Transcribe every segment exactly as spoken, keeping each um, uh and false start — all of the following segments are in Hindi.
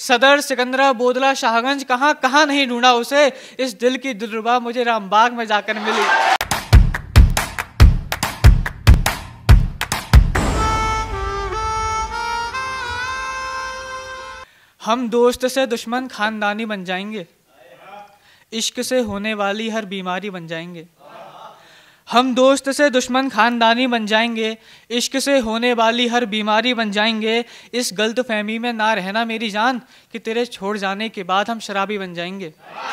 सदर सिकंदरा बोदला शाहगंज कहाँ कहाँ नहीं ढूंढा उसे, इस दिल की दिलरुबा मुझे रामबाग में जाकर मिली। हम दोस्त से दुश्मन खानदानी बन जाएंगे, इश्क से होने वाली हर बीमारी बन जाएंगे। हम दोस्त से दुश्मन खानदानी बन जाएंगे, इश्क से होने वाली हर बीमारी बन जाएंगे। इस गलतफहमी में ना रहना मेरी जान कि तेरे छोड़ जाने के बाद हम शराबी बन जाएंगे।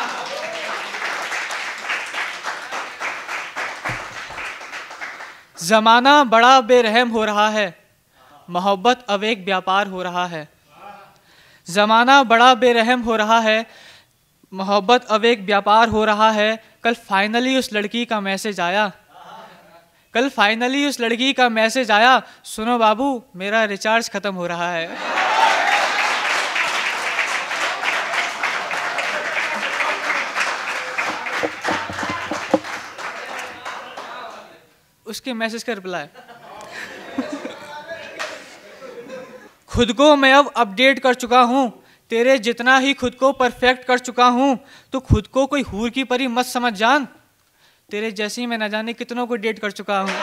ज़माना बड़ा बेरहम हो रहा है, मोहब्बत अब एक व्यापार हो रहा है। ज़माना बड़ा बेरहम हो रहा है, मोहब्बत अब एक व्यापार हो रहा है। कल फाइनली उस लड़की का मैसेज आया, कल फाइनली उस लड़की का मैसेज आया, सुनो बाबू मेरा रिचार्ज खत्म हो रहा है। उसके मैसेज का रिप्लाई, खुद को मैं अब अपडेट कर चुका हूँ, तेरे जितना ही खुद को परफेक्ट कर चुका हूँ। तो खुद को कोई हूर की परी मत समझ जान, तेरे जैसी मैं न जाने कितनों को डेट कर चुका हूँ।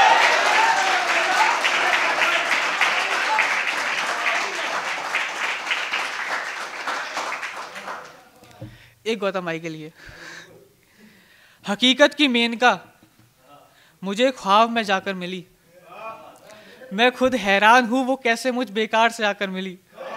एक गौतम भाई के लिए, हकीकत की मेनका मुझे ख्वाब में जाकर मिली, मैं खुद हैरान हूँ वो कैसे मुझ बेकार से आकर मिली।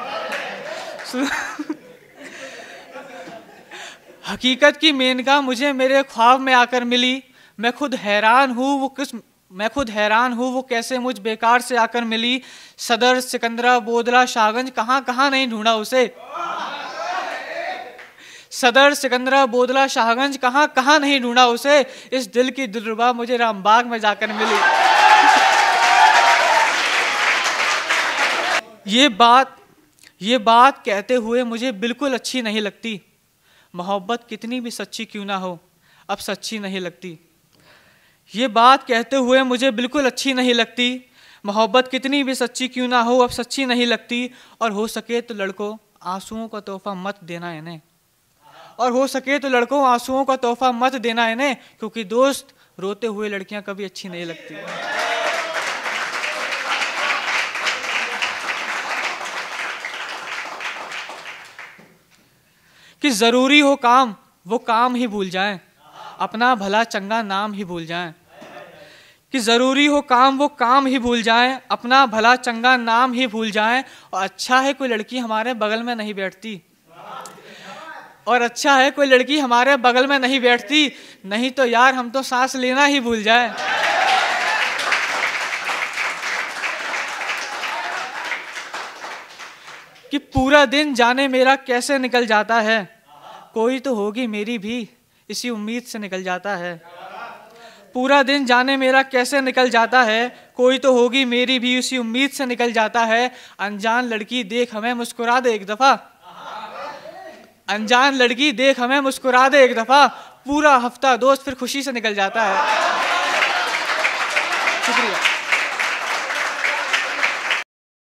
हकीकत की मेनका मुझे मेरे ख्वाब में आकर मिली, मैं खुद हैरान हूँ वो किस मैं खुद हैरान हूँ वो कैसे मुझ बेकार से आकर मिली। सदर सिकंदरा बोदला शाहगंज कहाँ कहाँ नहीं ढूंढा उसे, सदर सिकंदरा बोदला शाहगंज कहाँ कहाँ नहीं ढूंढा उसे, इस दिल की दिलरुबा मुझे रामबाग में जाकर मिली। ये बात ये बात कहते हुए मुझे बिल्कुल अच्छी नहीं लगती, मोहब्बत कितनी भी सच्ची क्यों ना हो अब सच्ची नहीं लगती। ये बात कहते हुए मुझे बिल्कुल अच्छी नहीं लगती, मोहब्बत कितनी भी सच्ची क्यों ना हो अब सच्ची नहीं लगती। और हो सके तो लड़कों आंसुओं का तोहफा मत देना इन्हें, और हो सके तो लड़कों आंसुओं का तोहफा मत देना इन्हें, क्योंकि दोस्त रोते हुए लड़कियां कभी अच्छी नहीं लगती। कि जरूरी हो काम वो काम ही भूल जाएं, अपना भला चंगा नाम ही भूल जाएं। कि जरूरी हो काम वो काम ही भूल जाएं, अपना भला चंगा नाम ही भूल जाएं। और अच्छा है कोई लड़की हमारे बगल में नहीं बैठती, और अच्छा है कोई लड़की हमारे बगल में नहीं बैठती, नहीं तो यार हम तो सांस लेना ही भूल जाएं। कि पूरा दिन जाने मेरा कैसे निकल जाता है, कोई तो होगी मेरी भी इसी उम्मीद से निकल जाता है। पूरा दिन जाने मेरा कैसे निकल जाता है, कोई तो होगी मेरी भी इसी उम्मीद से निकल जाता है। अनजान लड़की देख हमें मुस्कुरा दे एक दफा, अनजान लड़की देख हमें मुस्कुरा दे एक दफा, पूरा हफ्ता दोस्त फिर खुशी से निकल जाता है। शुक्रिया।